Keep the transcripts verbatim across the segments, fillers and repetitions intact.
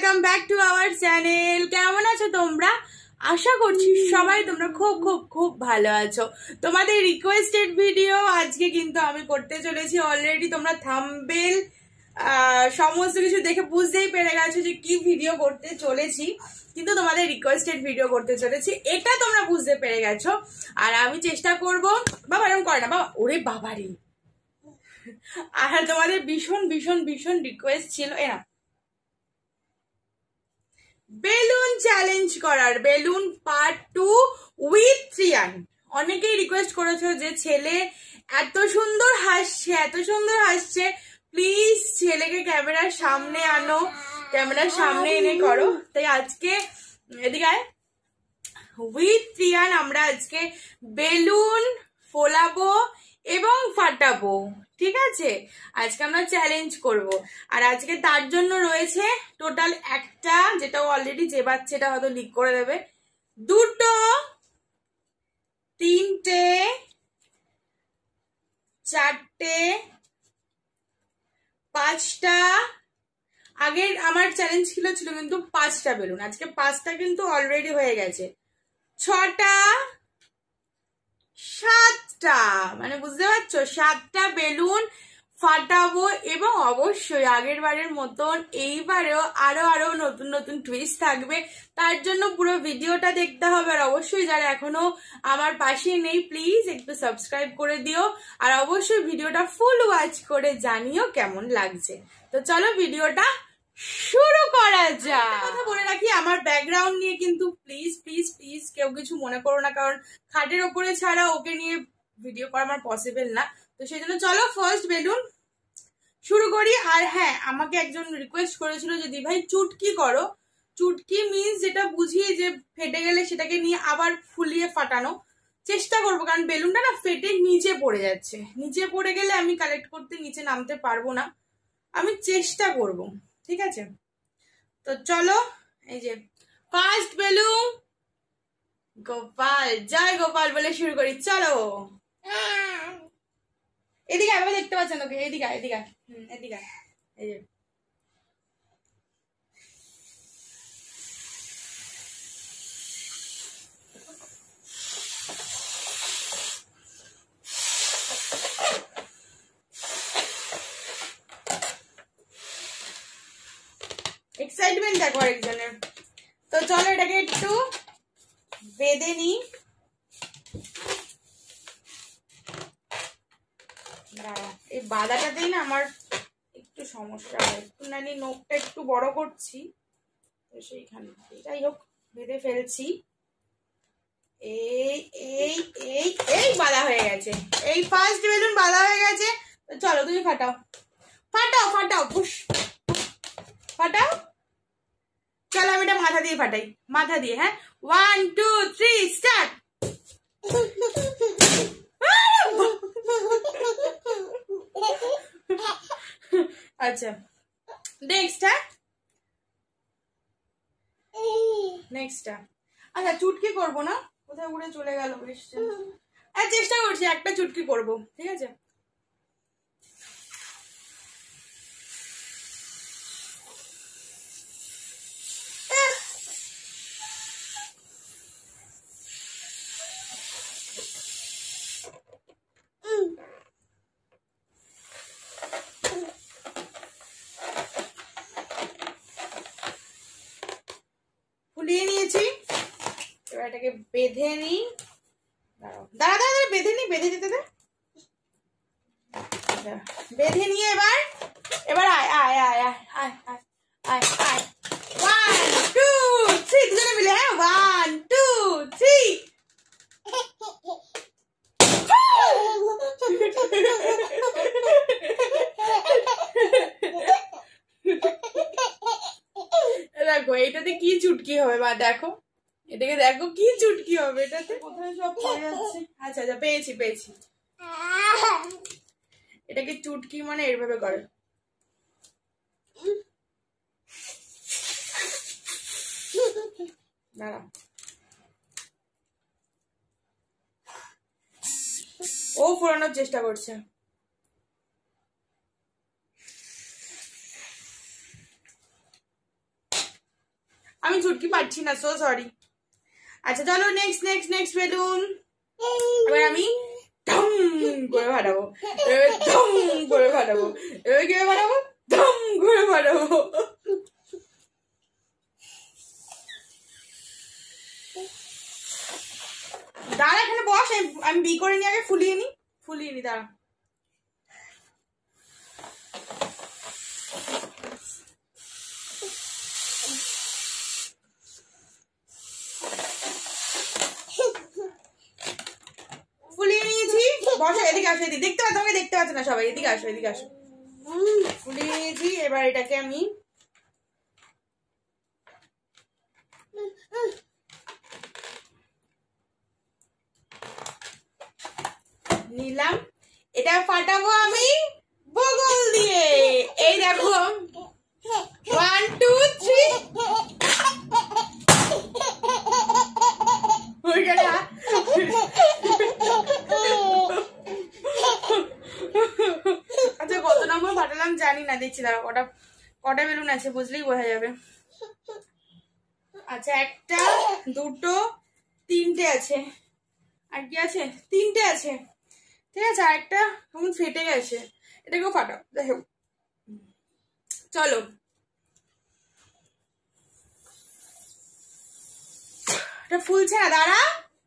Welcome back to our channel. কেমন আছো তোমরা? আশা করছি সবাই তোমরা খুব খুব খুব ভালো আছো। তোমাদের রিকোয়েস্টেড ভিডিও আজকে কিন্তু আমি করতে চলেছি। অলরেডি তোমরা থাম্বনেল সমস্ত কিছু দেখে বুঝতেই পেরে গেছো যে কি ভিডিও করতে চলেছি, কিন্তু তোমাদের রিকোয়েস্টেড ভিডিও করতে চলেছি এটা তোমরা বুঝতে পেরে গেছো। আর আমি চেষ্টা করব, বাবা এরকম করে না বাবা, ওরে বাবারে। আর তোমাদের ভীষণ ভীষণ ভীষণ রিকোয়েস্ট ছিল এরা বেলুন চ্যালেঞ্জ করার, বেলুন পার্ট টু উইথ থ্রিয়ান। অনেকেই রিকোয়েস্ট করেছো যে ছেলে এত সুন্দর হাসছে এত সুন্দর হাসছে, প্লিজ ছেলেকে ক্যামেরার সামনে আনো, ক্যামেরার সামনে এনে করো। তাই আজকে এদিকে উইথ থ্রিয়ান আমরা আজকে বেলুন ফোলাবো এবং ফাটাবো, ঠিক আছে? আজকে আমরা চ্যালেঞ্জ করব। আর আজকে তার জন্য রয়েছে টোটাল একটা, যেটা অলরেডি যে বাচ্চাটা হয়তো লিক করে দেবে, দুটো, তিনটে, চারটে, পাঁচটা। আগের আমার চ্যালেঞ্জ ছিল ছিল কিন্তু পাঁচটা বেলুন, আজকে পাঁচটা কিন্তু অলরেডি হয়ে গেছে। ছটা, সাতটা, মানে বুঝতে পারছো, সাতটা বেলুন ফাটাবো। এবং অবশ্যই আগের বারের মতন এইবারেও আরো আরো নতুন নতুন টুইস্ট থাকবে, তার জন্য পুরো ভিডিওটা দেখতে হবে। আর অবশ্যই যারা এখনো আমার পাশে নেই প্লিজ একটু সাবস্ক্রাইব করে দিও, আর অবশ্যই ভিডিওটা ফুল ওয়াচ করে জানিও কেমন লাগছে। তো চলো ভিডিওটা শুরু করা যাক। কথা বলে রাখি, আমার ব্যাকগ্রাউন্ড নিয়ে কিন্তু প্লিজ প্লিজ প্লিজ কেউ কিছু মনে করো না, কারণ খাটের ওপরে ছাড়া ওকে নিয়ে ভিডিও করা আমার পসিবল না। তো সেই জন্য চলো ফার্স্ট বেলুন শুরু করি। আর হ্যাঁ, আমাকে একজন রিকোয়েস্ট করেছিল যে দি ভাই চুটকি করো। চুটকি মিন্স যেটা বুঝিয়ে যে ফেটে গেলে সেটাকে নিয়ে আবার ফুলিয়ে ফাটানো চেষ্টা করবো, কারণ বেলুনটা না ফেটে নিচে পড়ে যাচ্ছে। নিচে পড়ে গেলে আমি কালেক্ট করতে নিচে নামতে পারবো না, আমি চেষ্টা করব, ঠিক আছে? তো চলো, এই যে ফার্স্ট বেলুন গোপাল, জয় গোপাল বলে শুরু করি। চলো এদিকে আমি দেখতে পাচ্ছেন তোকে, এদিকে এদিকে হম এদিকে এই যে এক্সাইটমেন্ট দেখো আরেকজনের। তো চলো এটাকে একটু বেঁধে নি। এই বাঁধাটাতেই না আমার একটু সমস্যা হয়, একটু নানি নখটা একটু বড় করছি, তো সেইখানে যাই হোক বেঁধে ফেলছি। এই এই এই এই বাঁধা হয়ে গেছে, এই ফার্স্ট বেলুন বাঁধা হয়ে গেছে। তো চলো তুমি ফাটাও ফাটাও ফাটাও পুশ ফাটাও। চলো আমি এটা মাথা দিয়ে ফাটাই, মাথা দিয়ে। হ্যাঁ, ওয়ান টু থ্রি স্টার্ট। আচ্ছা নেক্সট, হ্যাঁ নেক্সটটা। আচ্ছা চুটকি করবো না, কোথায় উড়ে চলে গেল বেশ। চেষ্টা করছি একটা চুটকি করবো, ঠিক আছে? ফুলিয়ে নিয়েছি, এবার এটাকে বেঁধে নি। দাঁড়াও দাঁড়া দাঁড়া বেঁধে নি, বেঁধে দিতে দে। বেঁধে নিয়ে এবার এবার আয় আয় আয় আয় আয় আয় আয় আয় ওয়ান টু থ্রি, দুজনে মিলে। হ্যাঁ, ওয়ান টু থ্রি। দেখো এটাতে কি চুটকি হবে, বা দেখো এটাকে, দেখো কি চুটকি হবে এটাতে। কোথায় সব পড়ে যাচ্ছে। আচ্ছা আচ্ছা পেয়েছি পেয়েছি। এটাকে চুটকি মানে এইভাবে করে। দাঁড়া, ও ফোরানোর চেষ্টা করছে। আমি চুটকি পাচ্ছি না, সো সরি। আচ্ছা চলো নেক্সট নেক্সট নেক্সট বেলুন। এবার আমি ধম করে ফাটাবো, এবার ধম করে ফাটাবো, এবার কি ফাটাবো, ধম করে ফাটাবো। দাঁড়া এখানে বস, আমি বি করে নিয়ে আগে ফুলিয়ে নি, ফুলিয়ে নি দাঁড়া। ফুলিয়ে নিয়েছি, বসো এদিকে আসো, এদিকে দেখতে পাচ্ছ, তোমাকে দেখতে পাচ্ছ না সবাই, এদিকে আসো এদিকে আসো। ফুলিয়ে নিয়েছি, এবার এটাকে আমি নিলাম, এটা ফাটাবো আমি বগল দিয়ে। এই দেখো ওয়ান টু থ্রি, আচ্ছা কত নম্বর ফাটালাম জানি না, দেখছি দাঁড়া কটা কটা বেলুন আছে বুঝলেই বোঝা যাবে। আচ্ছা একটা দুটো তিনটে আছে, আর কি আছে, তিনটে আছে, ঠিক আছে। আর একটা এখন ফেটে গেছে, এটাকেও ফাটাও, দেখো চলো। এটা ফুলছে না, দাঁড়া।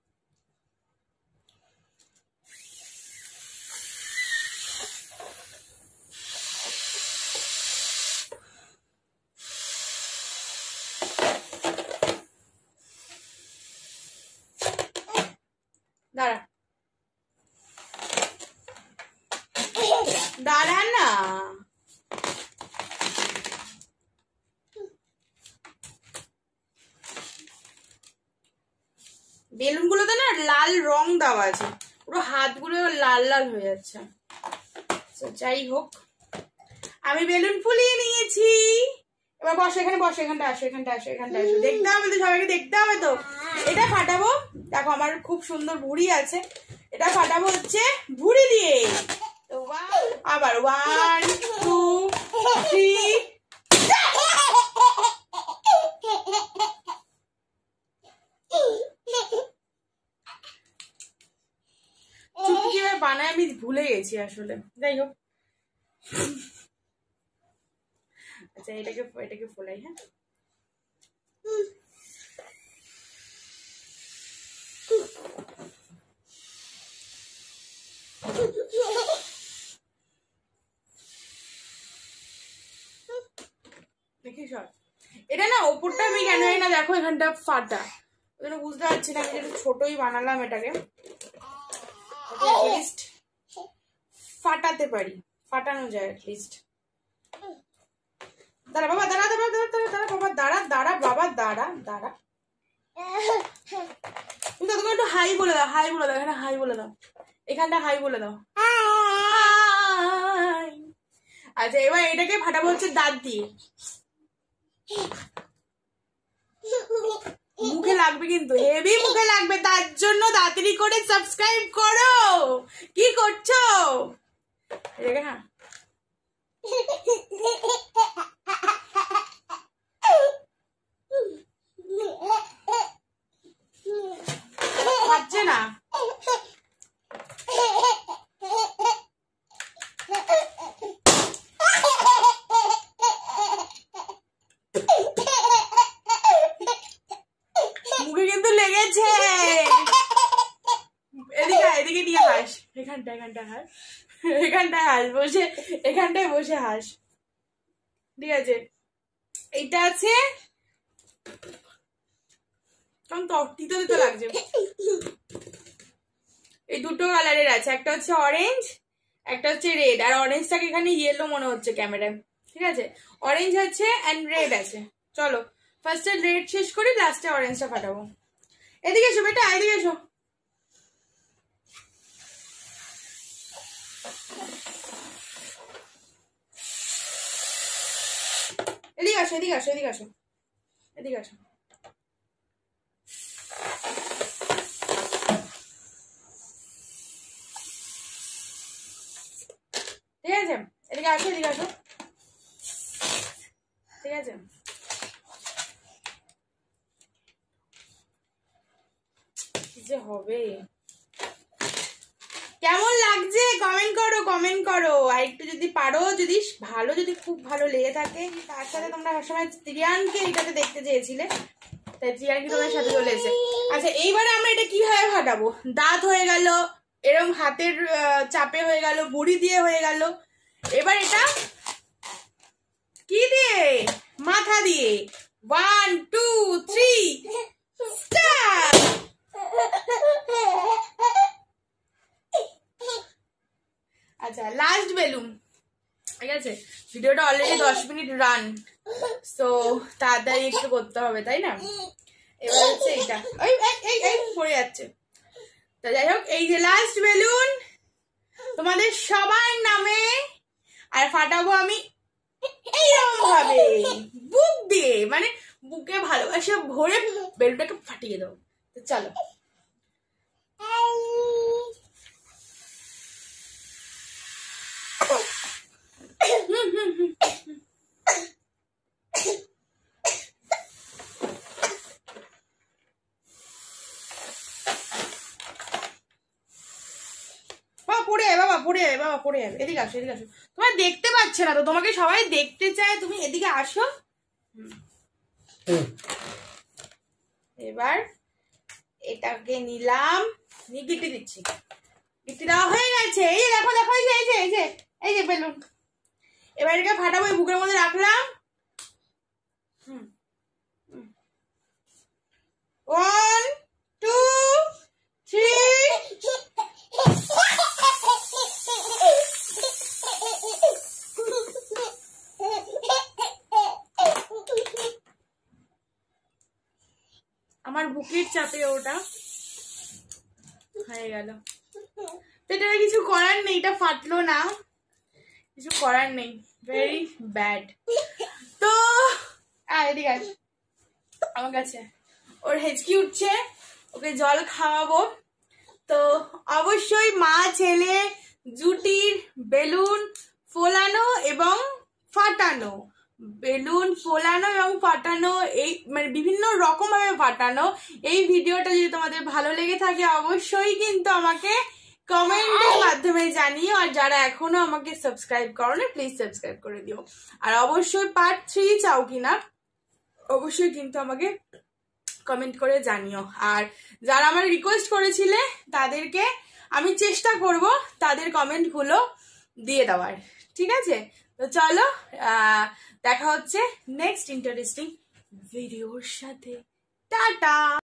দাঁড়া দাঁড়া না, বেলুন গুলোতে না লাল রং দেওয়া আছে, পুরো হাতগুলো লাল লাল হয়ে যাচ্ছে। যাই হোক আমি বেলুন ফুলিয়ে নিয়েছি, এবার বসো এখানে, বসো এখানটা আসো, এখানটা আসো, এখানটা আসো, দেখতে হবে তো সবাইকে, দেখতে হবে তো। এটা ফাটাবো, দেখো আমার খুব সুন্দর ভুঁড়ি আছে, এটা ফাটাবো হচ্ছে ভুঁড়ি দিয়ে। আবার ওয়ান টু থ্রি, চুপটি কিভাবে বানায় আমি ভুলে গেছি আসলে, যাই হোক। আচ্ছা এটাকে এটাকে ফোলাই, হ্যাঁ দেখিস, এটা না ওপরটা আমি কেন না, দেখো এখানটা ফাটা, ওই জন্য বুঝতে পারছি না, আমি একটু ছোটই বানালাম এটাকে, লিস্ট ফাটাতে পারি, ফাটানো যায় অ্যাটলিস্ট। দাঁড়া বাবা, দাঁড়া দাঁড়া দাঁড়া দাঁড়া বাবা, দাঁড়া দাঁড়া বাবা, দাঁড়া দাঁড়া, তুমি তোকে একটু হাই বলে দাও, হাই বলে দাও, এখানে হাই বলে দাও, এখানটা হাই বলে দাও। আচ্ছা এবার এটাকে ফাটাবো হচ্ছে দাঁত দিয়ে, মুখে লাগবে কিন্তু, হেভি মুখে লাগবে, তার জন্য তাড়াতাড়ি করে সাবস্ক্রাইব করো। কি করছো? হ্যাঁ পাচ্ছে না, মুখে কিন্তু লেগেছে। এদিকে এদিকে নিয়ে হাস, এখানটা এখানটা হাস, এখানটায় হাস, বসে এখানটায় বসে হাস, ঠিক আছে। এইটা আছে, কারণ তিতো তিতো লাগছে। এই দুটো কালারের আছে, একটা হচ্ছে অরেঞ্জ, একটা হচ্ছে রেড, আর অরেঞ্জটাকে এখানে ইয়েলো মনে হচ্ছে ক্যামেরায়, ঠিক আছে। অরেঞ্জ আছে এন্ড রেড আছে। চলো ফার্স্টে রেড শেষ করি, লাস্টে অরেঞ্জটা ফাটাবো। এদিকে এসো বেটা, এদিকে এসো। এদিকে আসো, এদিকে আসো, এদিকে আসো, এদিকে আসো। ঠিক আছে, এদিকে আসো, এদিকে আসো, ঠিক আছে। যে হবে, কেমন লাগছে কমেন্ট করো কমেন্ট করো। আর একটু যদি পারো, যদি ভালো, যদি খুব ভালো লেগে থাকে, তার সাথে তোমরা সবসময় ত্রিয়ানকে এটাতে দেখতে চেয়েছিলে, তাই ত্রিয়ান কি তোমাদের সাথে চলে এসেছে। আচ্ছা এইবারে আমরা এটা কিভাবে ফাটাবো? দাঁত হয়ে গেল, এরকম হাতের চাপে হয়ে গেল, বুড়ি দিয়ে হয়ে গেল। এবার এটা কি দিয়ে? মাথা দিয়ে। One two three start. আচ্ছা লাস্ট বেলুন, ঠিক আছে? ভিডিওটা অলরেডি দশ মিনিট রান, তো তাড়াতাড়ি একটু করতে হবে, তাই না? এবার হচ্ছে এইটা, এই এই এই পড়ে যাচ্ছে। তো যাই হোক, এই যে লাস্ট বেলুন তোমাদের সবার নামে, আর ফাটাবো আমি এইরকম ভাবে বুক দিয়ে, মানে বুকে ভালোবাসা ভরে বেলুনটাকে ফাটিয়ে দাও। তো চলো, পড়ে যাবে বাবা, পড়ে যাবে বাবা, পড়ে যাবে। এদিকে আসো, এদিকে আসো। তোমার দেখতে পাচ্ছে না তো, তোমাকে সবাই দেখতে চায়, তুমি এদিকে আসো। এবার এটাকে নিলাম, নিয়ে গিটি দিচ্ছি। গিটি দেওয়া হয়ে গেছে। এই যে দেখো দেখো, এই যে এই যে এই যে এই যে বেলুন। এবার এটাকে ফাটাবো, এই বুকের মধ্যে রাখলাম। হুম, ওয়ান টু থ্রি। আমার বুকের চাপে ওটা হয়ে গেল। এটা কিছু করার নেই, এটা ফাটলো না, কিছু করার নেই, ভেরি ব্যাড। তো এদিকে আয় আমার কাছে, ওর হেঁচকি উঠছে, ওকে জল খাওয়াবো। তো অবশ্যই মা ছেলে জুটির বেলুন ফোলানো এবং ফাটানো, বেলুন ফোলানো এবং ফাটানো, এই মানে বিভিন্ন রকম ভাবে ফাটানো, এই ভিডিওটা যদি তোমাদের ভালো লেগে থাকে অবশ্যই কিন্তু আমাকে কমেন্টের মাধ্যমে জানিও। আর যারা এখনো আমাকে সাবস্ক্রাইব করোনি প্লিজ সাবস্ক্রাইব করে দিও। আর অবশ্যই পার্ট থ্রি চাও কিনা অবশ্যই কিন্তু আমাকে কমেন্ট করে জানিও। আর যারা আমার রিকোয়েস্ট করেছিলে তাদেরকে আমি চেষ্টা করব তাদের কমেন্টগুলো দিয়ে দেওয়ার, ঠিক আছে? তো চলো, দেখা হচ্ছে নেক্সট ইন্টারেস্টিং ভিডিওর সাথে। টাটা।